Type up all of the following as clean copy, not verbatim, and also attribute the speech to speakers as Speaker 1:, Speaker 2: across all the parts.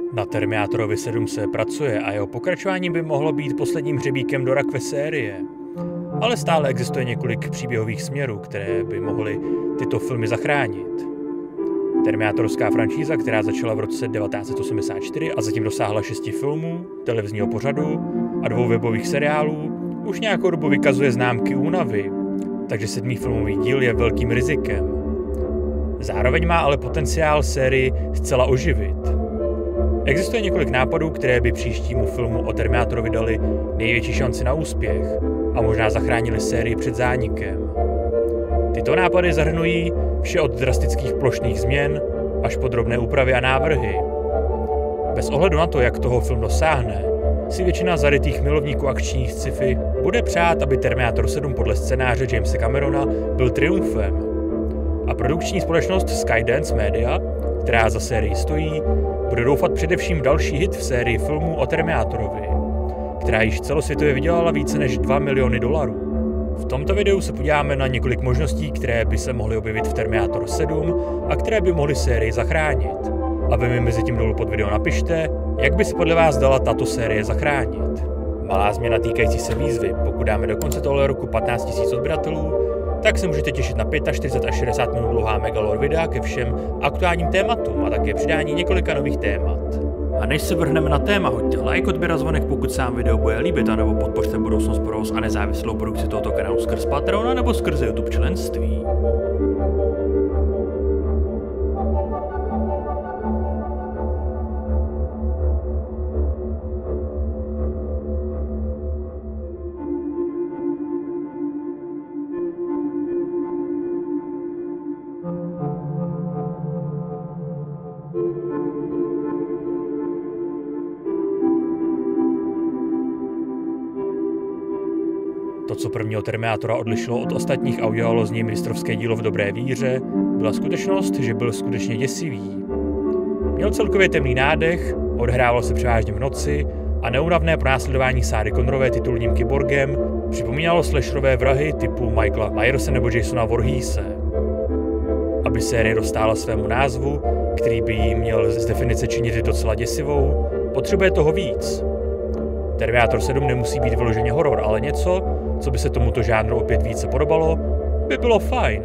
Speaker 1: Na Terminátorovi 7 se pracuje a jeho pokračování by mohlo být posledním hřebíkem do rakve série. Ale stále existuje několik příběhových směrů, které by mohly tyto filmy zachránit. Terminátorská franšíza, která začala v roce 1984 a zatím dosáhla 6 filmů, televizního pořadu a 2 webových seriálů, už nějakou dobu vykazuje známky únavy, takže 7. filmový díl je velkým rizikem. Zároveň má ale potenciál sérii zcela oživit. Existuje několik nápadů, které by příštímu filmu o Terminátorovi dali největší šanci na úspěch a možná zachránili sérii před zánikem. Tyto nápady zahrnují vše od drastických plošných změn až po drobné úpravy a návrhy. Bez ohledu na to, jak toho film dosáhne, si většina zarytých milovníků akčních sci-fi bude přát, aby Terminátor 7 podle scénáře Jamese Camerona byl triumfem. A produkční společnost Skydance Media, která za sérii stojí, bude doufat především v další hit v sérii filmů o Terminátorovi, která již celosvětově vydělala více než $2 miliony. V tomto videu se podíváme na několik možností, které by se mohly objevit v Terminátor 7 a které by mohly sérii zachránit. A vy mi mezi tím dolů pod video napište, jak by se podle vás dala tato série zachránit. Malá změna týkající se výzvy: pokud dáme do konce tohle roku 15 000 odběratelů, tak se můžete těšit na 45 až 60 minut dlouhá megalore videa ke všem aktuálním tématům a také přidání několika nových témat. A než se vrhneme na téma, hoďte like, odběr a zvonek, pokud se vám video bude líbit, anebo podpořte Budoucnost Provoz a nezávislou produkci tohoto kanálu skrz Patreona nebo skrze YouTube členství. To, co prvního Terminátora odlišilo od ostatních a udělalo z něj mistrovské dílo v dobré víře, byla skutečnost, že byl skutečně děsivý. Měl celkově temný nádech, odhrával se převážně v noci a neúnavné pronásledování Sary Connorové titulním kyborgem připomínalo slasherové vrahy typu Michaela Myerse nebo Jasona Voorheese. Aby série dostála svému názvu, který by jí měl z definice činit docela děsivou, potřebuje toho víc. Terminátor 7 nemusí být vyloženě horor, ale něco, co by se tomuto žánru opět více podobalo, by bylo fajn.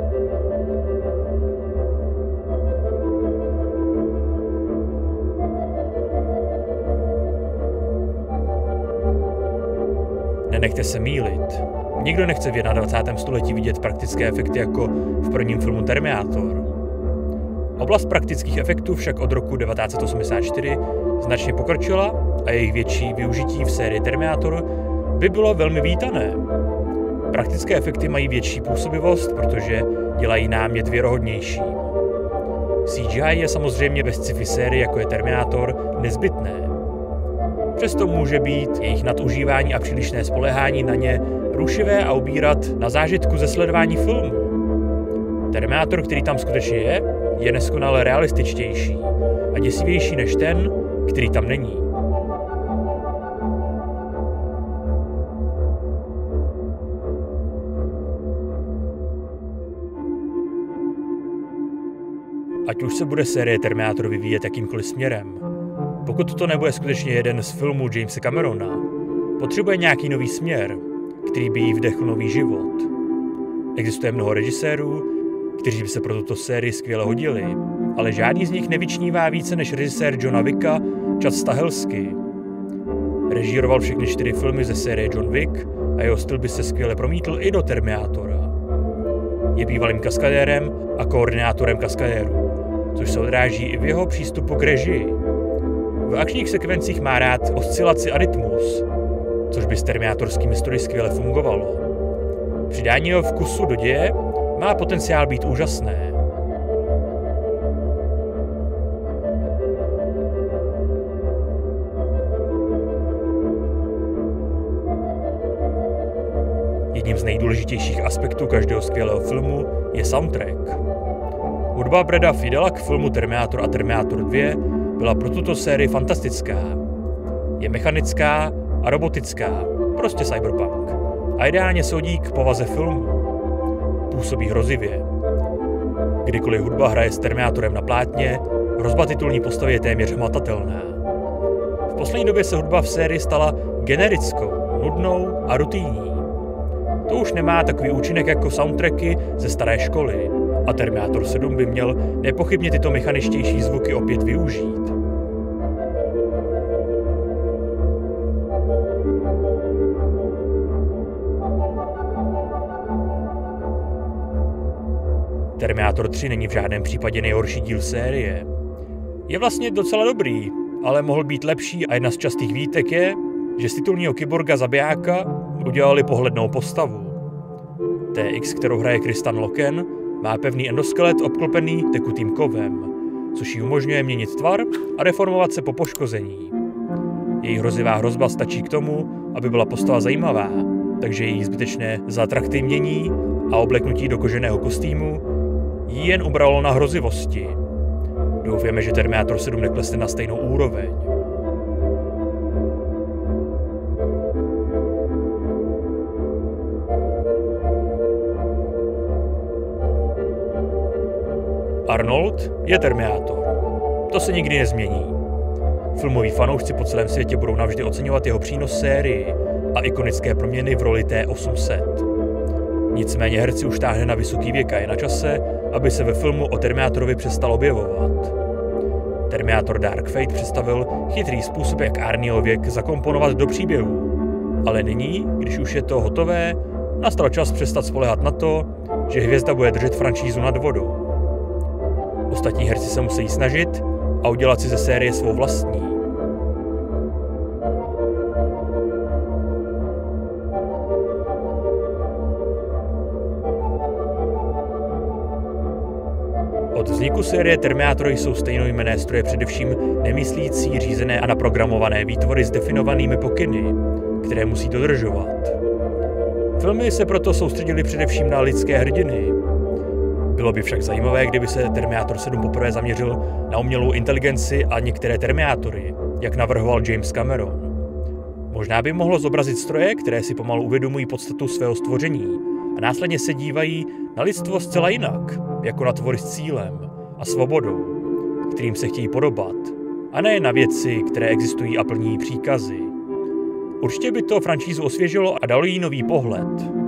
Speaker 1: Nenechte se mýlit. Nikdo nechce v 21. století vidět praktické efekty jako v prvním filmu Terminátor. Oblast praktických efektů však od roku 1984 značně pokročila a jejich větší využití v sérii Terminátor by bylo velmi vítané. Praktické efekty mají větší působivost, protože dělají námět věrohodnější. CGI je samozřejmě ve sci-fi sérii, jako je Terminátor, nezbytné. Přesto může být jejich nadužívání a přílišné spoléhání na ně rušivé a ubírat na zážitku ze sledování filmu. Terminátor, který tam skutečně je neskonale realističtější a děsivější než ten, který tam není. Ať už se bude série Terminátor vyvíjet jakýmkoliv směrem, pokud to nebude skutečně jeden z filmů Jamese Camerona, potřebuje nějaký nový směr, který by jí vdechl nový život. Existuje mnoho režisérů, kteří by se pro tuto sérii skvěle hodili, ale žádný z nich nevyčnívá více než režisér Johna Wicka Chad Stahelski. Režíroval všechny 4 filmy ze série John Wick a jeho styl by se skvěle promítl i do Terminátora. Je bývalým kaskadérem a koordinátorem kaskadérů, což se odráží i v jeho přístupu k režii. V akčních sekvencích má rád oscilaci a rytmus, což by s terminátorskými stroji skvěle fungovalo. Přidání jeho vkusu do děje má potenciál být úžasné. Jedním z nejdůležitějších aspektů každého skvělého filmu je soundtrack. Hudba Brada Fidela k filmu Terminátor a Terminátor 2 byla pro tuto sérii fantastická. Je mechanická a robotická, prostě cyberpunk. A ideálně se hodí k povaze filmu. Působí hrozivě. Kdykoliv hudba hraje s Terminátorem na plátně, Hrozba titulní postavy je téměř hmatatelná. V poslední době se hudba v sérii stala generickou, nudnou a rutinní. To už nemá takový účinek jako soundtracky ze staré školy a Terminator 7 by měl nepochybně tyto mechaničtější zvuky opět využít. Terminator 3 není v žádném případě nejhorší díl série. Je vlastně docela dobrý, ale mohl být lepší a jedna z častých výtek je, že z titulního kyborga zabijáka udělali pohlednou postavu. TX, kterou hraje Kristen Loken, má pevný endoskelet obklopený tekutým kovem, což jí umožňuje měnit tvar a deformovat se po poškození. Její hrozivá hrozba stačí k tomu, aby byla postava zajímavá, takže její zbytečné zatraktivnění a obleknutí do koženého kostýmu jí jen ubralo na hrozivosti. Doufáme, že Terminator 7 neklesne na stejnou úroveň. Arnold je Terminator. To se nikdy nezmění. Filmoví fanoušci po celém světě budou navždy oceňovat jeho přínos sérii a ikonické proměny v roli T-800. Nicméně herci už táhne na vysoký věk a je na čase, aby se ve filmu o Terminátorovi přestal objevovat. Terminator Dark Fate představil chytrý způsob, jak Arnieho věk zakomponovat do příběhu. Ale nyní, když už je to hotové, nastal čas přestat spoléhat na to, že hvězda bude držet franšízu nad vodou. Ostatní herci se musí snažit a udělat si ze série svou vlastní. Od vzniku série Terminator jsou stejnojmenné stroje především nemyslící, řízené a naprogramované výtvory s definovanými pokyny, které musí dodržovat. Filmy se proto soustředily především na lidské hrdiny. Bylo by však zajímavé, kdyby se Terminator 7 poprvé zaměřil na umělou inteligenci a některé Terminátory, jak navrhoval James Cameron. Možná by mohlo zobrazit stroje, které si pomalu uvědomují podstatu svého stvoření a následně se dívají na lidstvo zcela jinak, jako na tvory s cílem a svobodou, kterým se chtějí podobat, a ne na věci, které existují a plní příkazy. Určitě by to franšízu osvěžilo a dalo jí nový pohled.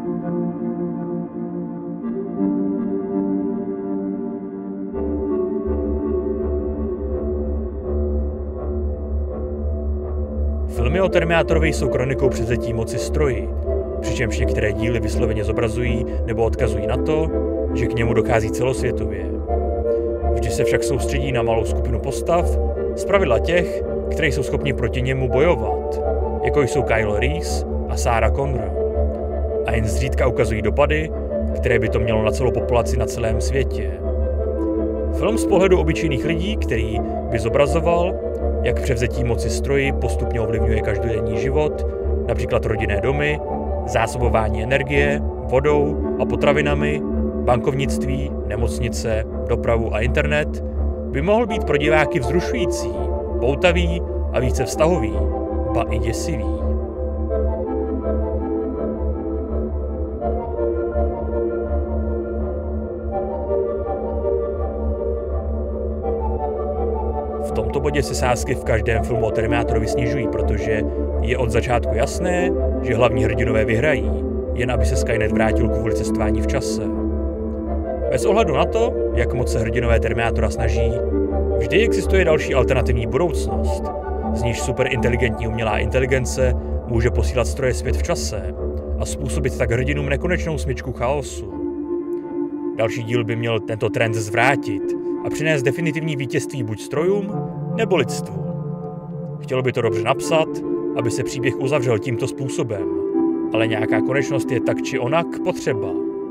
Speaker 1: Filmy o Terminátorovi jsou kronikou převzetí moci stroji, přičemž některé díly vysloveně zobrazují nebo odkazují na to, že k němu dochází celosvětově. Vždy se však soustředí na malou skupinu postav, zpravidla těch, které jsou schopni proti němu bojovat, jako jsou Kyle Reese a Sarah Connor. A jen zřídka ukazují dopady, které by to mělo na celou populaci na celém světě. Film z pohledu obyčejných lidí, který by zobrazoval, jak převzetí moci stroji postupně ovlivňuje každodenní život, například rodinné domy, zásobování energie, vodou a potravinami, bankovnictví, nemocnice, dopravu a internet, by mohl být pro diváky vzrušující, poutavý a více vztahový, ba i děsivý. V tomto bodě se sázky v každém filmu o Terminátorovi snižují, protože je od začátku jasné, že hlavní hrdinové vyhrají, jen aby se Skynet vrátil kvůli cestování v čase. Bez ohledu na to, jak moc se hrdinové Terminátora snaží, vždy existuje další alternativní budoucnost, z níž superinteligentní umělá inteligence může posílat stroje zpět v čase a způsobit tak hrdinům nekonečnou smyčku chaosu. Další díl by měl tento trend zvrátit a přinést definitivní vítězství buď strojům, nebo lidstvu. Chtělo by to dobře napsat, aby se příběh uzavřel tímto způsobem, ale nějaká konečnost je tak či onak potřeba.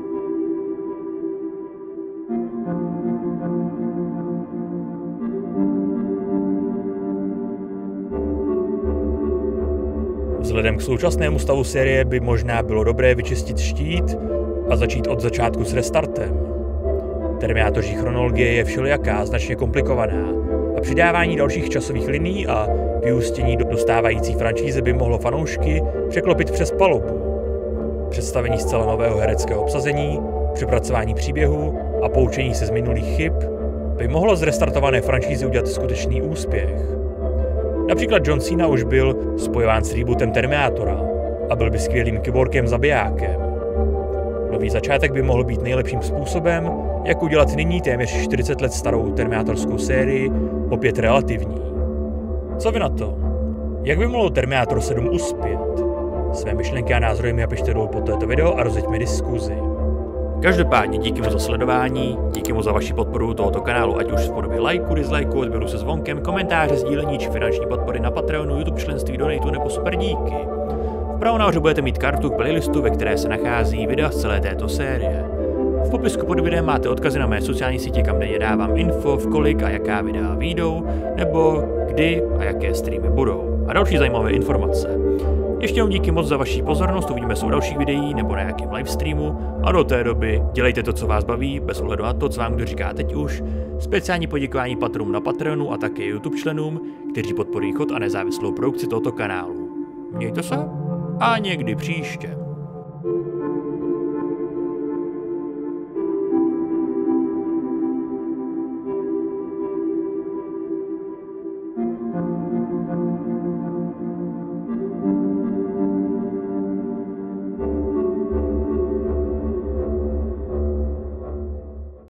Speaker 1: Vzhledem k současnému stavu série by možná bylo dobré vyčistit štít a začít od začátku s restartem. Terminátoří chronologie je všelijaká, značně komplikovaná a přidávání dalších časových linií a vyústění do dostávající franšízy by mohlo fanoušky překlopit přes palubu. Představení zcela nového hereckého obsazení, přepracování příběhu a poučení se z minulých chyb by mohlo z restartované franšízy udělat skutečný úspěch. Například John Cena už byl spojován s rebootem Terminátora a byl by skvělým kyborgem zabijákem. Nový začátek by mohl být nejlepším způsobem, jak udělat nyní téměř 40 let starou terminátorskou sérii opět relativní. Co vy na to? Jak by mohl Terminator 7 uspět? Své myšlenky a názory mi napište dolů pod toto video a rozjeďme diskuzi. Každopádně díky mu za sledování, díky mu za vaši podporu tohoto kanálu, ať už v podobě lajku, dislajku, odběru se zvonkem, komentáře, sdílení či finanční podpory na Patreonu, YouTube členství, donatu nebo super díky. Vpravo nahoře budete mít kartu k playlistu, ve které se nachází videa z celé této série. V popisku pod videem máte odkazy na mé sociální sítě, kam denně dávám info, v kolik a jaká videa vyjdou, nebo kdy a jaké streamy budou. A další zajímavé informace. Ještě jednou díky moc za vaši pozornost, uvidíme se u dalších videí nebo na nějakém livestreamu a do té doby dělejte to, co vás baví, bez ohledu na to, co vám kdo říká teď už. Speciální poděkování patronům na Patreonu a také YouTube členům, kteří podporují chod a nezávislou produkci tohoto kanálu. Mějte se a někdy příště.